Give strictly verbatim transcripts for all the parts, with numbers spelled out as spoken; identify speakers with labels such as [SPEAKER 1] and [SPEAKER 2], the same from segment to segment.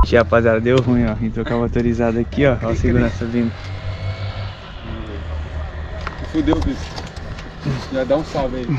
[SPEAKER 1] Ixi, rapaziada, deu ruim, ó. Entrou com a motorizada aqui, ó. Ó a segurança vindo.
[SPEAKER 2] Fudeu, bicho. Já dá um salve aí.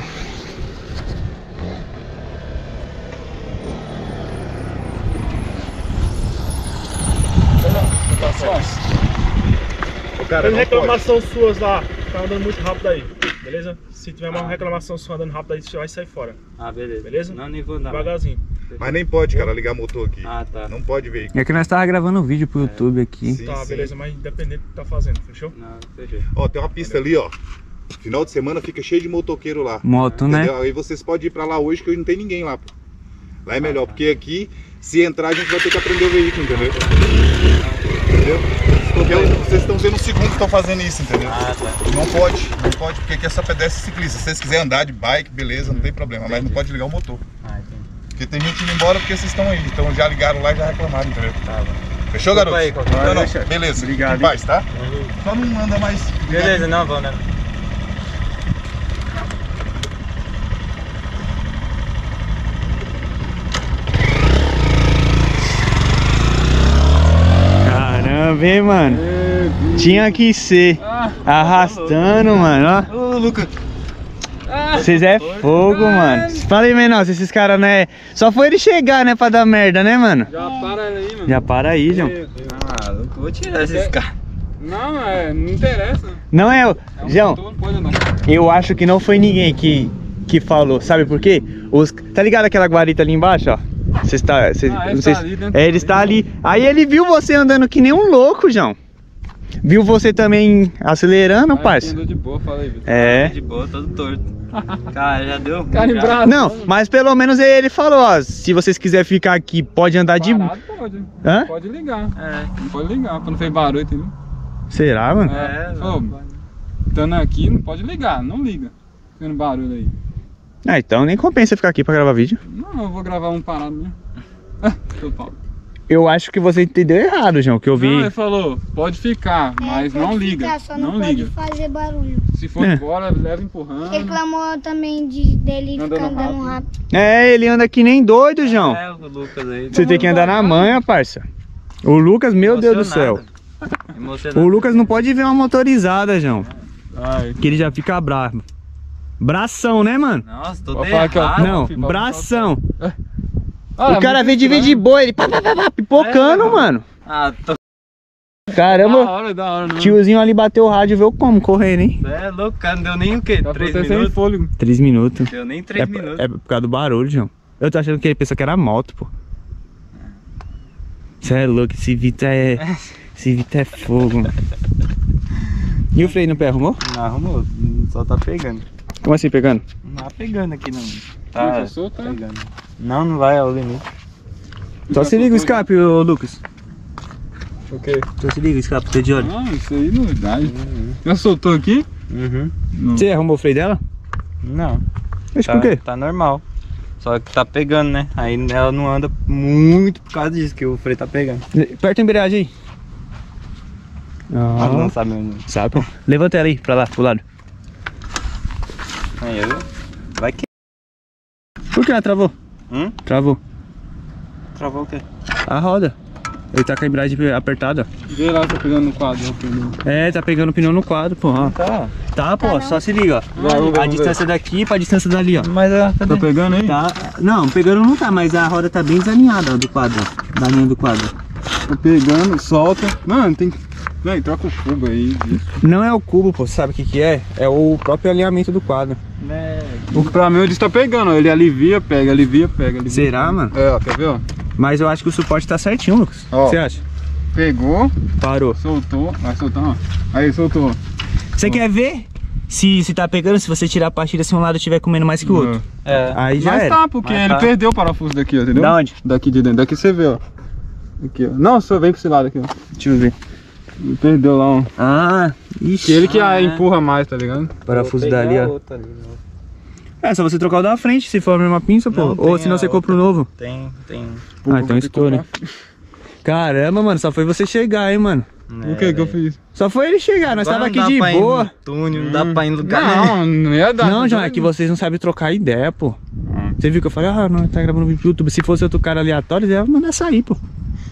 [SPEAKER 3] Tem reclamação suas lá, tá andando muito rápido aí, beleza? Se tiver uma reclamação sua andando rápido aí, você vai sair fora.
[SPEAKER 4] Ah, beleza.
[SPEAKER 3] Beleza?
[SPEAKER 4] Não, nem vou andar.
[SPEAKER 3] Devagarzinho.
[SPEAKER 5] Mas nem pode, cara, ligar motor aqui.
[SPEAKER 4] Ah, tá.
[SPEAKER 5] Não pode veículo.
[SPEAKER 1] É que nós tava gravando um vídeo pro YouTube aqui.
[SPEAKER 5] Sim,
[SPEAKER 3] Tá,
[SPEAKER 5] sim.
[SPEAKER 3] beleza, mas independente do que tá fazendo, fechou?
[SPEAKER 4] Não, fechou.
[SPEAKER 5] Ó, tem uma pista ali, ó. Final de semana fica cheio de motoqueiro lá.
[SPEAKER 1] Moto, né?
[SPEAKER 5] Entendeu? Aí vocês podem ir pra lá hoje que hoje não tem ninguém lá, pô. Lá é melhor, porque aqui, se entrar, a gente vai ter que aprender o veículo, entendeu? Entendeu? Porque vocês estão vendo o segundo que estão fazendo isso, entendeu?
[SPEAKER 4] Ah, tá.
[SPEAKER 5] Não pode, não pode, porque aqui é só pedestre e ciclista. Se vocês quiserem andar de bike, beleza, não tem problema, mas não pode ligar o motor.
[SPEAKER 4] Ah, entendi.
[SPEAKER 5] Porque tem gente indo embora porque vocês estão aí. Então já ligaram lá e já reclamaram, entendeu?
[SPEAKER 4] Tá bom.
[SPEAKER 5] Fechou,
[SPEAKER 4] Desculpa
[SPEAKER 5] garoto?
[SPEAKER 4] aí, qualquer
[SPEAKER 5] Não, não,
[SPEAKER 1] deixa.
[SPEAKER 5] beleza.
[SPEAKER 1] Obrigado,
[SPEAKER 5] Em paz, tá? Só não anda mais.
[SPEAKER 4] Beleza, não, vamos, né?
[SPEAKER 1] Caramba, hein, mano? Tinha que ser. Arrastando, mano, ó.
[SPEAKER 4] Ô, Lucas.
[SPEAKER 1] Vocês é fogo, mano. Fala aí, menor, se esses caras não é... Só foi ele chegar, né, pra dar merda, né, mano?
[SPEAKER 2] Já para aí, mano.
[SPEAKER 1] Já para aí, João.
[SPEAKER 4] Ah, Lucas, vou tirar esses caras.
[SPEAKER 2] Não, é, não interessa.
[SPEAKER 1] Não é o...
[SPEAKER 2] É um
[SPEAKER 1] João,
[SPEAKER 2] motor, não pode andar.
[SPEAKER 1] eu acho que não foi ninguém que, que falou. Sabe por quê? Os... Tá ligado aquela guarita ali embaixo, ó? Você está... Cê...
[SPEAKER 2] Ah, ele
[SPEAKER 1] não sei
[SPEAKER 2] tá
[SPEAKER 1] se-
[SPEAKER 2] ali dentro
[SPEAKER 1] É, ele
[SPEAKER 2] ali.
[SPEAKER 1] está ali. Aí ele viu você andando que nem um louco, João. Viu você também acelerando,
[SPEAKER 2] Ah,
[SPEAKER 1] parça.
[SPEAKER 2] andou de boa, fala aí, Vitor.
[SPEAKER 1] É.
[SPEAKER 4] De boa, todo torto. Cara, já deu.
[SPEAKER 2] Cara em
[SPEAKER 4] já.
[SPEAKER 2] braço.
[SPEAKER 1] Não, mas pelo menos ele falou, ó. Se vocês quiserem ficar aqui, pode andar de...
[SPEAKER 2] Parado pode.
[SPEAKER 1] Hã?
[SPEAKER 2] Pode ligar.
[SPEAKER 4] É.
[SPEAKER 2] Não pode ligar, pra não fazer barulho, entendeu?
[SPEAKER 1] Será, mano?
[SPEAKER 4] É,
[SPEAKER 2] Ô, estando aqui, não pode ligar, não liga. Fazendo barulho aí.
[SPEAKER 1] Ah, então nem compensa ficar aqui pra gravar vídeo.
[SPEAKER 2] Não, eu vou gravar um parado mesmo. Seu pau.
[SPEAKER 1] Eu acho que você entendeu errado, João, que eu vi...
[SPEAKER 2] Não, ele falou, pode ficar, mas
[SPEAKER 6] É,
[SPEAKER 2] não
[SPEAKER 6] pode
[SPEAKER 2] liga.
[SPEAKER 6] ficar, só
[SPEAKER 2] não
[SPEAKER 6] não, pode
[SPEAKER 2] liga.
[SPEAKER 6] fazer barulho.
[SPEAKER 2] Se for
[SPEAKER 1] É.
[SPEAKER 2] embora, leva empurrando.
[SPEAKER 6] Reclamou também de, dele
[SPEAKER 2] Andando
[SPEAKER 6] ficar andando
[SPEAKER 2] rápido.
[SPEAKER 6] rápido.
[SPEAKER 1] É, ele anda que nem doido, João.
[SPEAKER 4] É, o Lucas aí.
[SPEAKER 1] Você tem que andar na manha, parça. O Lucas, meu Deus do céu.
[SPEAKER 4] Emocionado.
[SPEAKER 1] O Lucas não pode ver uma motorizada, João.
[SPEAKER 2] Ai,
[SPEAKER 1] Que ele já fica bravo. Bração, né, mano?
[SPEAKER 4] Nossa, tô
[SPEAKER 2] Pode falar aqui, ó.
[SPEAKER 4] errado.
[SPEAKER 1] Não,
[SPEAKER 2] filho,
[SPEAKER 1] bração.
[SPEAKER 2] Ah,
[SPEAKER 1] O cara
[SPEAKER 2] muito
[SPEAKER 1] vem de vez de
[SPEAKER 2] estranho.
[SPEAKER 1] boa, ele pá, pá, pá, pá, pipocando,
[SPEAKER 4] É,
[SPEAKER 1] mano.
[SPEAKER 4] Ah, tô...
[SPEAKER 2] Da
[SPEAKER 1] Caramba,
[SPEAKER 2] hora, da hora, não.
[SPEAKER 1] tiozinho ali bateu o rádio e veio como correndo, hein?
[SPEAKER 4] Você é louco, cara. Não deu nem o quê?
[SPEAKER 2] Tá
[SPEAKER 4] Três
[SPEAKER 2] até sem
[SPEAKER 4] minutos?
[SPEAKER 2] fôlego.
[SPEAKER 1] Três minutos.
[SPEAKER 4] Deu nem três
[SPEAKER 1] É,
[SPEAKER 4] minutos.
[SPEAKER 1] é por causa do barulho, João. Eu tô achando que ele pensou que era moto, pô. Você é louco, esse Vita é... Esse Vita é fogo, mano. E o freio no pé, arrumou?
[SPEAKER 4] Não arrumou, só tá pegando.
[SPEAKER 1] Como assim, pegando?
[SPEAKER 4] Não tá pegando aqui não.
[SPEAKER 2] Tá,
[SPEAKER 4] Tá
[SPEAKER 2] tá solto, né?
[SPEAKER 4] pegando. Não, não vai, é o limite.
[SPEAKER 1] Só se liga o escape, ô Lucas.
[SPEAKER 2] O quê?
[SPEAKER 1] Só se liga o escape, tô de olho.
[SPEAKER 2] Não, isso aí não dá. Já soltou aqui?
[SPEAKER 4] Uhum.
[SPEAKER 2] Não.
[SPEAKER 1] Você arrumou o freio dela?
[SPEAKER 4] Não.
[SPEAKER 1] Mas
[SPEAKER 4] Tá,
[SPEAKER 1] por quê?
[SPEAKER 4] tá normal. Só que tá pegando, né? Aí ela não anda muito por causa disso, que o freio tá pegando.
[SPEAKER 1] Aperta a embreagem aí.
[SPEAKER 4] Ah,
[SPEAKER 1] Ah,
[SPEAKER 4] não sabe onde.
[SPEAKER 1] sabe, pô. Levanta ela aí, pra lá, pro lado.
[SPEAKER 4] Aí, eu... Vai que...
[SPEAKER 1] Por que ela travou?
[SPEAKER 4] Hum?
[SPEAKER 1] Travou.
[SPEAKER 4] Travou o quê?
[SPEAKER 1] A roda. Ele tá com a embreagem apertada.
[SPEAKER 2] Vê lá, tá pegando no quadro. o pneu.
[SPEAKER 1] É, tá pegando o pneu no quadro, pô. Ó.
[SPEAKER 4] Tá.
[SPEAKER 1] Tá, pô, só se liga, ó.
[SPEAKER 2] Vai, vamos ver,
[SPEAKER 1] A
[SPEAKER 2] vamos
[SPEAKER 1] distância daqui pra distância dali, ó.
[SPEAKER 4] Mas ela... Cadê?
[SPEAKER 2] Tá pegando aí?
[SPEAKER 1] Tá. Não, pegando não tá, mas a roda tá bem desalinhada, ó, do quadro, ó. Da linha do quadro.
[SPEAKER 2] Tá pegando, solta. Mano, tem que... Vem, troca o cubo aí.
[SPEAKER 1] Não é o cubo, pô, sabe o que que é? É o próprio alinhamento do quadro.
[SPEAKER 4] Né?
[SPEAKER 2] O pra mim, ele está pegando, ó. Ele alivia, pega, alivia, pega. Alivia,
[SPEAKER 1] Será,
[SPEAKER 2] pega.
[SPEAKER 1] mano?
[SPEAKER 2] É, ó, quer ver, ó?
[SPEAKER 1] Mas eu acho que o suporte tá certinho, Lucas. O
[SPEAKER 2] Ó.
[SPEAKER 1] que você acha?
[SPEAKER 2] Pegou,
[SPEAKER 1] Parou.
[SPEAKER 2] soltou, vai soltar, ó. Aí, soltou.
[SPEAKER 1] Você quer ver se, se tá pegando, se você tirar a partida se um lado estiver comendo mais que o outro?
[SPEAKER 4] É.
[SPEAKER 1] Aí já
[SPEAKER 2] Mas
[SPEAKER 1] era.
[SPEAKER 2] tá, porque
[SPEAKER 4] Mas
[SPEAKER 2] ele
[SPEAKER 4] tá.
[SPEAKER 2] perdeu o parafuso daqui, ó, entendeu?
[SPEAKER 1] Da onde?
[SPEAKER 2] Daqui de dentro. Daqui você vê, ó. Aqui, ó. Não, só vem pra esse lado aqui, ó.
[SPEAKER 1] Deixa eu ver.
[SPEAKER 2] Ele perdeu lá, ó.
[SPEAKER 1] Ah, ixi.
[SPEAKER 2] Que ele que
[SPEAKER 4] Ah,
[SPEAKER 2] ah,
[SPEAKER 4] é.
[SPEAKER 2] empurra mais, tá ligado?
[SPEAKER 1] Parafuso
[SPEAKER 4] Vou pegar
[SPEAKER 1] dali, ó.
[SPEAKER 4] outra ali, não.
[SPEAKER 1] É, só você trocar o da frente, se for a mesma pinça, pô.
[SPEAKER 4] Não,
[SPEAKER 1] Ou
[SPEAKER 4] tem
[SPEAKER 1] senão
[SPEAKER 4] a
[SPEAKER 1] você compra o
[SPEAKER 4] outra.
[SPEAKER 1] novo.
[SPEAKER 4] Tem, tem.
[SPEAKER 1] Ah, então estoura. Caramba, mano, só foi você chegar, hein, mano.
[SPEAKER 2] O que que eu fiz?
[SPEAKER 1] Só foi ele chegar, nós tava aqui de boa.
[SPEAKER 4] Túnel, não dá pra ir em lugar nenhum.
[SPEAKER 2] Não, não ia dar.
[SPEAKER 1] Não, João, é que vocês não sabem trocar ideia, pô. Você viu que eu falei, ah, não, tá gravando vídeo pro YouTube. Se fosse outro cara aleatório, ele ia mandar sair, pô.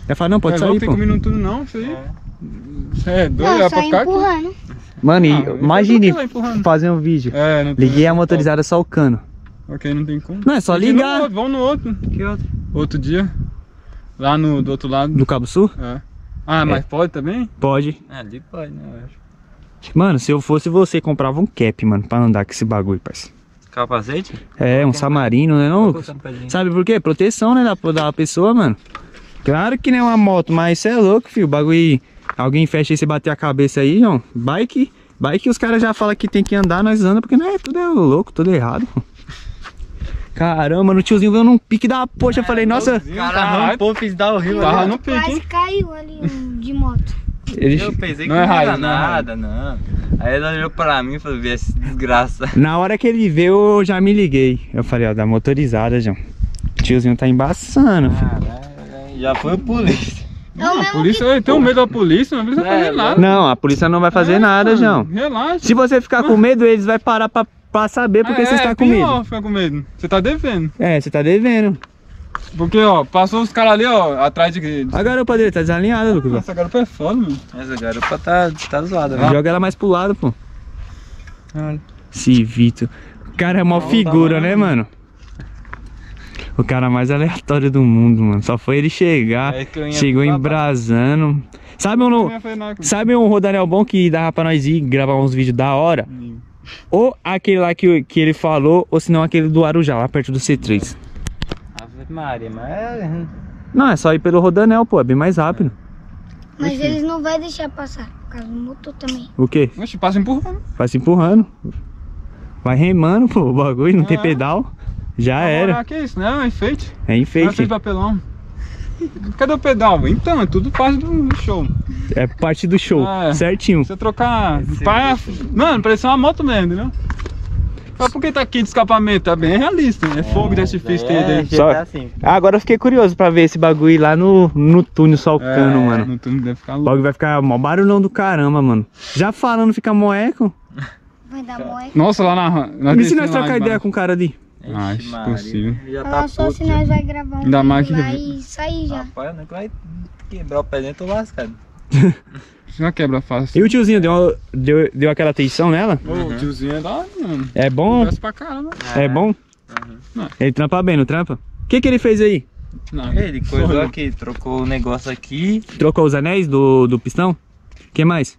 [SPEAKER 1] Ela fala, não, pode
[SPEAKER 2] é
[SPEAKER 1] sair,
[SPEAKER 2] louco, tem
[SPEAKER 1] pô.
[SPEAKER 2] comido tudo não, isso aí. Isso é doido,
[SPEAKER 6] Não,
[SPEAKER 2] é pra
[SPEAKER 6] só
[SPEAKER 2] ficar aqui.
[SPEAKER 6] empurrando.
[SPEAKER 1] Mano, e
[SPEAKER 2] Ah, eu
[SPEAKER 1] imagine
[SPEAKER 2] tô lá empurrando.
[SPEAKER 1] fazer um vídeo.
[SPEAKER 2] É, não tem.
[SPEAKER 1] Liguei a motorizada só o cano.
[SPEAKER 2] Ok, não tem como.
[SPEAKER 1] Não, é só
[SPEAKER 2] Tem que ir no
[SPEAKER 1] ligar.
[SPEAKER 2] outro, vamos no outro.
[SPEAKER 4] Que outro?
[SPEAKER 2] Outro dia. Lá no, do outro lado.
[SPEAKER 1] Do Cabo Sul?
[SPEAKER 2] É. Ah, mas pode também?
[SPEAKER 1] Pode.
[SPEAKER 4] Ah, ali pode, né, eu acho.
[SPEAKER 1] Mano, se eu fosse você, comprava um cap, mano, pra andar com esse bagulho, parceiro.
[SPEAKER 4] Capacete?
[SPEAKER 1] É, um Samarino, né não, Lucas? Sabe por quê? Proteção, né, da, da pessoa, mano. Claro que não é uma moto, mas cê é louco, filho. O bagulho, alguém fecha e você bater a cabeça aí, ó. Bike, bike os caras já falam que tem que andar, nós andamos, porque não é tudo é louco, tudo errado, pô. Caramba, mano, o tiozinho veio num pique da poxa, eu falei, nossa...
[SPEAKER 4] Caramba, pô, fiz dar o rio
[SPEAKER 2] Tava
[SPEAKER 4] ali.
[SPEAKER 2] no pique,
[SPEAKER 6] Quase
[SPEAKER 2] hein?
[SPEAKER 6] caiu ali um de moto.
[SPEAKER 1] Ele...
[SPEAKER 4] Eu pensei que
[SPEAKER 2] Não
[SPEAKER 4] não,
[SPEAKER 2] é
[SPEAKER 4] era
[SPEAKER 2] raio, não é
[SPEAKER 4] nada, não. Aí ele olhou pra mim e falou, vê essa desgraça.
[SPEAKER 1] Na hora que ele veio, eu já me liguei. Eu falei, ó, da motorizada, João. O tiozinho tá embaçando, filho.
[SPEAKER 4] Caralho, já foi o polícia.
[SPEAKER 6] É o
[SPEAKER 2] A
[SPEAKER 6] mesmo
[SPEAKER 2] polícia, eu tenho medo da polícia, não precisa
[SPEAKER 4] É,
[SPEAKER 2] fazer nada.
[SPEAKER 1] Não, a polícia não vai fazer
[SPEAKER 2] É,
[SPEAKER 1] nada,
[SPEAKER 2] mano,
[SPEAKER 1] João.
[SPEAKER 2] Relaxa.
[SPEAKER 1] Se você ficar com medo, eles vão parar pra, pra saber porque
[SPEAKER 2] é,
[SPEAKER 1] você está
[SPEAKER 2] é
[SPEAKER 1] com medo.
[SPEAKER 2] pior ficar com medo. Você tá devendo.
[SPEAKER 1] É, você tá devendo.
[SPEAKER 2] Porque, ó, passou os caras ali, ó, atrás de...
[SPEAKER 1] A garupa dele tá desalinhada, Lucas. ó.
[SPEAKER 2] Essa garupa é foda, mano.
[SPEAKER 4] Essa garupa tá, tá zoada, velho.
[SPEAKER 1] Joga ela mais pro lado, pô.
[SPEAKER 4] Olha.
[SPEAKER 1] Civito. O cara é uma
[SPEAKER 2] Não,
[SPEAKER 1] figura,
[SPEAKER 2] tá
[SPEAKER 1] né,
[SPEAKER 2] lá,
[SPEAKER 1] mano? O cara mais aleatório do mundo, mano. Só foi ele chegar,
[SPEAKER 4] É que eu ia
[SPEAKER 1] chegou
[SPEAKER 4] pra
[SPEAKER 1] embrasando. Sabe um,
[SPEAKER 2] Não ia fazer nada comigo.
[SPEAKER 1] sabe um rodanel bom que dava pra nós ir gravar uns vídeos da hora? Ou aquele lá que, que ele falou, ou se não aquele do Arujá, lá perto do C três.
[SPEAKER 4] Ave Maria, mas...
[SPEAKER 1] Não, é só ir pelo rodanel, pô, é bem mais rápido.
[SPEAKER 6] Mas eles não vão deixar passar, por causa do motor também.
[SPEAKER 1] O quê?
[SPEAKER 2] Oxe, passa empurrando.
[SPEAKER 1] Vai se empurrando. Vai remando, pô, o bagulho, não tem
[SPEAKER 2] Ah.
[SPEAKER 1] pedal. Já era.
[SPEAKER 2] Ah, que isso, né? É enfeite.
[SPEAKER 1] É
[SPEAKER 2] Não é
[SPEAKER 1] enfeite.
[SPEAKER 2] feito papelão. Cadê o pedal? Então, é tudo parte do show.
[SPEAKER 1] É parte do show,
[SPEAKER 2] Ah, é.
[SPEAKER 1] certinho.
[SPEAKER 2] Se eu trocar...
[SPEAKER 4] Esse
[SPEAKER 2] Pá, mano, parece uma moto mesmo, entendeu? Mas por que tá aqui de escapamento? Tá bem realista, né? É fogo de artifício tem
[SPEAKER 4] É,
[SPEAKER 2] dentro.
[SPEAKER 1] Só-
[SPEAKER 4] tá assim.
[SPEAKER 1] Agora eu fiquei curioso pra ver esse bagulho lá no, no túnel solcando,
[SPEAKER 2] É,
[SPEAKER 1] mano.
[SPEAKER 2] no túnel deve ficar
[SPEAKER 1] O
[SPEAKER 2] louco.
[SPEAKER 1] bagulho vai ficar mó barulhão do caramba, mano. Já falando, fica moeco.
[SPEAKER 6] Vai dar moe.
[SPEAKER 2] Nossa, lá na... na
[SPEAKER 1] E se nós
[SPEAKER 2] descendo lá
[SPEAKER 1] trocar ideia
[SPEAKER 2] embaixo.
[SPEAKER 1] com o cara ali?
[SPEAKER 2] Ah,
[SPEAKER 4] Ixi,
[SPEAKER 2] acho
[SPEAKER 4] Maria,
[SPEAKER 2] possível.
[SPEAKER 4] Já
[SPEAKER 6] Fala
[SPEAKER 4] tá
[SPEAKER 6] só
[SPEAKER 4] puto.
[SPEAKER 6] se nós vai gravar um
[SPEAKER 2] Ainda mais
[SPEAKER 6] vídeo
[SPEAKER 2] que-
[SPEAKER 6] lá e sair já.
[SPEAKER 4] Rapaz, não vai quebrar o pé dentro lascado.
[SPEAKER 2] Já quebra fácil.
[SPEAKER 1] E o tiozinho deu, deu, deu aquela atenção nela?
[SPEAKER 2] Ô, o tiozinho é da hora, mano.
[SPEAKER 1] É bom?
[SPEAKER 2] Conversa pra caramba.
[SPEAKER 1] É bom?
[SPEAKER 2] Não.
[SPEAKER 1] Ele trampa bem, não trampa? O que que ele fez aí?
[SPEAKER 2] Não,
[SPEAKER 4] Ele coisou
[SPEAKER 2] sou eu.
[SPEAKER 4] aqui, trocou o negócio aqui.
[SPEAKER 1] Trocou os anéis do, do pistão? O que mais?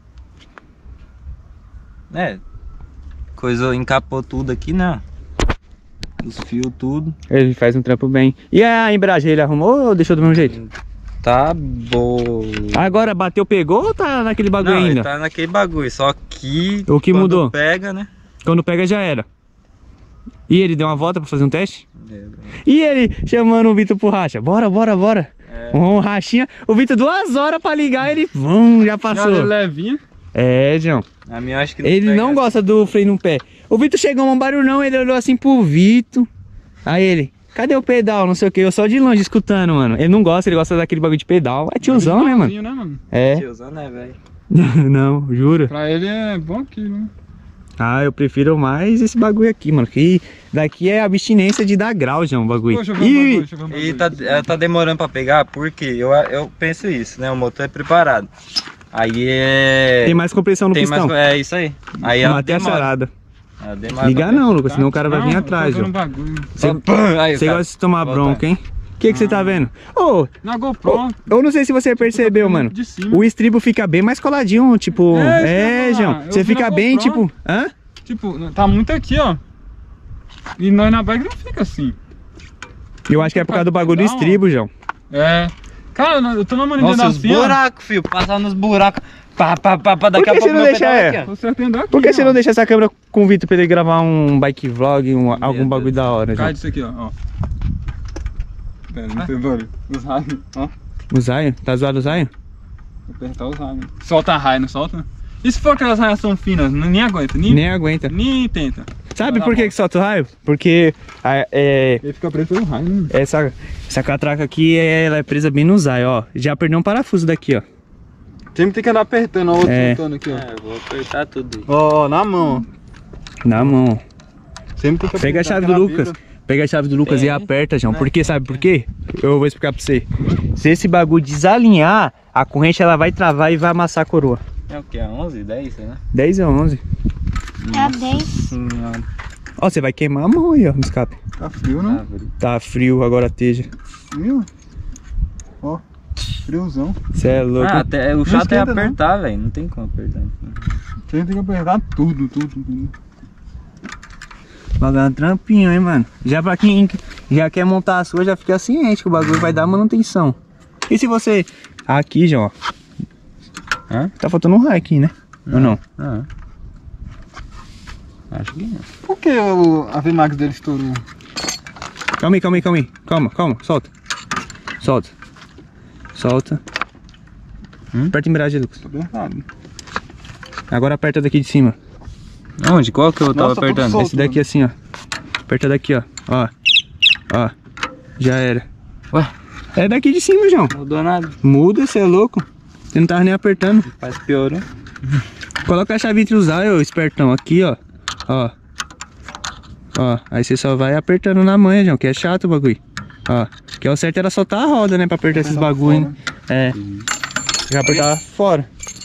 [SPEAKER 4] É, coisou, encapou tudo aqui, né? Os fios, tudo.
[SPEAKER 1] Ele faz um trampo bem. E a embreagem, ele arrumou ou deixou do mesmo jeito?
[SPEAKER 4] Tá bom.
[SPEAKER 1] Agora bateu, pegou ou tá naquele bagulho
[SPEAKER 4] Não,
[SPEAKER 1] ainda?
[SPEAKER 4] ele tá naquele bagulho, só que...
[SPEAKER 1] O que
[SPEAKER 4] quando
[SPEAKER 1] mudou?
[SPEAKER 4] pega, né?
[SPEAKER 1] Quando pega já era. E ele deu uma volta pra fazer um teste?
[SPEAKER 4] É,
[SPEAKER 1] E ele chamando o Vitor pro racha. Bora, bora, bora.
[SPEAKER 4] É.
[SPEAKER 1] Um rachinha. O Vitor duas horas pra ligar, ele vum, já
[SPEAKER 2] Já
[SPEAKER 1] passou.
[SPEAKER 2] levinha.
[SPEAKER 1] É, João.
[SPEAKER 4] A minha eu acho que
[SPEAKER 1] Ele
[SPEAKER 4] pega.
[SPEAKER 1] não gosta do freio no pé. O Vitor chegou um barulhão, ele olhou assim pro Vitor. Aí ele, cadê o pedal? Não sei o que. Eu só de longe escutando, mano. Ele não gosta, ele gosta daquele bagulho de pedal. É tiozão, né, mano?
[SPEAKER 2] Igualzinho, né, mano?
[SPEAKER 1] É.
[SPEAKER 4] Tiozão, né, velho?
[SPEAKER 1] Não, jura.
[SPEAKER 2] Pra ele é bom aquilo, né?
[SPEAKER 1] Ah, eu prefiro mais esse bagulho aqui, mano. Que daqui é abstinência de dar grau, João, o bagulho.
[SPEAKER 2] Deixa eu ver um
[SPEAKER 1] Ih,
[SPEAKER 2] bagulho, deixa eu ver um
[SPEAKER 4] E
[SPEAKER 2] bagulho.
[SPEAKER 4] tá, ela tá demorando pra pegar porque eu, eu penso isso, né? O motor é preparado. Aí é...
[SPEAKER 1] tem mais compressão no
[SPEAKER 4] tem
[SPEAKER 1] pistão.
[SPEAKER 4] mais, é isso aí. Aí ela
[SPEAKER 1] Matei a
[SPEAKER 4] demora.
[SPEAKER 1] charada.
[SPEAKER 4] Ela demora
[SPEAKER 1] Liga
[SPEAKER 4] pra
[SPEAKER 1] não, Lucas,
[SPEAKER 2] Tá?
[SPEAKER 1] senão o cara vai
[SPEAKER 2] Não,
[SPEAKER 1] vir
[SPEAKER 2] eu
[SPEAKER 1] atrás,
[SPEAKER 2] tô vendo
[SPEAKER 1] ó.
[SPEAKER 2] um bagulho.
[SPEAKER 1] Você
[SPEAKER 4] Só pã, aí,
[SPEAKER 1] você
[SPEAKER 4] cara.
[SPEAKER 1] gosta de tomar
[SPEAKER 4] Volta.
[SPEAKER 1] bronca, hein? O que que você tá vendo? Ô,
[SPEAKER 2] Na GoPro.
[SPEAKER 1] eu não sei se você percebeu,
[SPEAKER 2] tô
[SPEAKER 1] mano.
[SPEAKER 2] de cima.
[SPEAKER 1] O estribo fica bem mais coladinho, tipo...
[SPEAKER 2] É, isso que eu
[SPEAKER 1] É,
[SPEAKER 2] ia falar.
[SPEAKER 1] João.
[SPEAKER 2] Eu
[SPEAKER 1] Você
[SPEAKER 2] vi
[SPEAKER 1] fica
[SPEAKER 2] na
[SPEAKER 1] bem,
[SPEAKER 2] GoPro.
[SPEAKER 1] tipo... Hã?
[SPEAKER 2] Tipo, tá muito aqui, ó. E nós na bike não fica assim.
[SPEAKER 1] Eu acho que é por causa do bagulho do
[SPEAKER 2] Não.
[SPEAKER 1] estribo, João.
[SPEAKER 2] É. Cara, eu tô namorando
[SPEAKER 4] Nossa, os
[SPEAKER 2] assim, ó.
[SPEAKER 4] buracos, filho. Passar nos buracos. Pá, pá, pá, pá. Daqui
[SPEAKER 1] Por
[SPEAKER 4] a
[SPEAKER 1] que
[SPEAKER 4] pouco
[SPEAKER 1] você não
[SPEAKER 4] meu
[SPEAKER 1] deixa,
[SPEAKER 4] pedal
[SPEAKER 1] é?
[SPEAKER 4] aqui, ó.
[SPEAKER 2] Você atendeu aqui,
[SPEAKER 1] Por que você
[SPEAKER 2] ó.
[SPEAKER 1] não deixa essa câmera com o Vitor pra ele gravar um bike vlog, um, algum bagulho da hora,
[SPEAKER 2] Cai
[SPEAKER 1] João?
[SPEAKER 2] disso aqui, ó. ó. Pera, não tem barulho. Os raios, ó.
[SPEAKER 1] O Zaio? Tá zoado o Zaio?
[SPEAKER 2] Vou apertar os raios. Solta a raio, não solta? E se for aquelas raias são finas, nem nem aguenta, nem,
[SPEAKER 1] Nem aguenta.
[SPEAKER 2] nem tenta.
[SPEAKER 1] Sabe
[SPEAKER 2] Vai
[SPEAKER 1] por
[SPEAKER 2] dar
[SPEAKER 1] que
[SPEAKER 2] bom.
[SPEAKER 1] que solta o raio? Porque a- é,
[SPEAKER 2] Ele fica preso pelo raio, né?
[SPEAKER 1] essa, essa catraca aqui, é- ela é presa bem no Zaio, ó. Já perdeu um parafuso daqui, ó.
[SPEAKER 2] Sempre tem que andar apertando, ó, o outro
[SPEAKER 1] É.
[SPEAKER 2] soltando aqui, ó.
[SPEAKER 4] É, eu vou apertar tudo aí.
[SPEAKER 2] Ó, ó, na mão, ó.
[SPEAKER 1] Na mão.
[SPEAKER 2] Sempre tem que
[SPEAKER 1] Pega a
[SPEAKER 2] apertar
[SPEAKER 1] chave do
[SPEAKER 2] aquela
[SPEAKER 1] Lucas.
[SPEAKER 2] fibra.
[SPEAKER 1] Pega a chave do Lucas
[SPEAKER 4] Tem,
[SPEAKER 1] e aperta, João. Por quê? Sabe por quê? Eu vou explicar pra você. Se esse bagulho desalinhar, a corrente ela vai travar e vai amassar a coroa.
[SPEAKER 4] É o que? É onze, dez, sei lá?
[SPEAKER 1] dez ou onze.
[SPEAKER 6] É a dez.
[SPEAKER 4] Senhora.
[SPEAKER 1] Ó, você vai queimar a mão aí, ó, no escape.
[SPEAKER 5] Tá frio, não?
[SPEAKER 4] Árvore.
[SPEAKER 1] Tá frio, agora esteja.
[SPEAKER 5] Frio? Ó, friozão.
[SPEAKER 1] Você é louco.
[SPEAKER 4] Ah, até, o chato é
[SPEAKER 5] esquenta, não.
[SPEAKER 4] apertar, velho. Não tem como apertar.
[SPEAKER 5] Tem que apertar tudo, tudo, tudo.
[SPEAKER 1] Bagulho é um trampinho, hein, mano. Já pra quem já quer montar a sua, já fica ciente que o bagulho vai dar manutenção. E se você... Aqui, João, ó.
[SPEAKER 4] Hã?
[SPEAKER 1] Tá faltando um raio aqui, né? Ou não?
[SPEAKER 4] Ah. Acho que não.
[SPEAKER 2] Por que o, a V MAX dele estourou?
[SPEAKER 1] Calma aí, calma aí, calma aí. Calma, calma. Solta. Solta. Solta.
[SPEAKER 4] Hum?
[SPEAKER 1] Aperta a embreagem, Lucas.
[SPEAKER 2] Tá bem errado.
[SPEAKER 1] Agora aperta daqui de cima.
[SPEAKER 4] Onde? Qual que eu tava
[SPEAKER 2] Nossa,
[SPEAKER 4] apertando?
[SPEAKER 2] tudo
[SPEAKER 1] Esse daqui assim, ó. Aperta daqui, ó. Ó. Ó. Já era.
[SPEAKER 4] Ué?
[SPEAKER 1] É daqui de cima, João.
[SPEAKER 4] Não mudou nada.
[SPEAKER 1] Muda, você é louco. Você não tava nem apertando.
[SPEAKER 4] Faz pior, né?
[SPEAKER 1] Coloca a chave entre usar, ô espertão. Aqui, ó. Ó. Ó. Aí você só vai apertando na manha, João, que é chato o bagulho. Ó. Que é o certo era soltar a roda, né? Pra apertar esses bagulho, né? É. Já apertar fora.